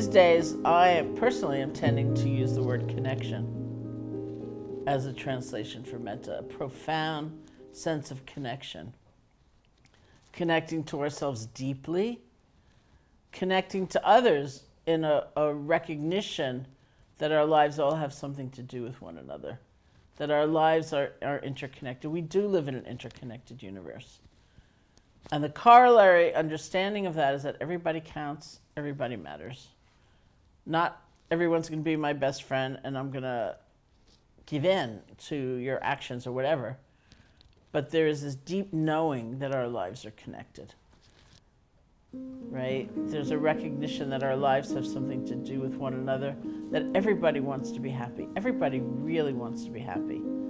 these days, I personally am tending to use the word connection as a translation for metta, a profound sense of connection. Connecting to ourselves deeply, connecting to others in a recognition that our lives all have something to do with one another, that our lives are interconnected. We do live in an interconnected universe. And the corollary understanding of that is that everybody counts, everybody matters. Not everyone's going to be my best friend and I'm going to give in to your actions or whatever. But there is this deep knowing that our lives are connected, right? There's a recognition that our lives have something to do with one another, that everybody wants to be happy. Everybody really wants to be happy.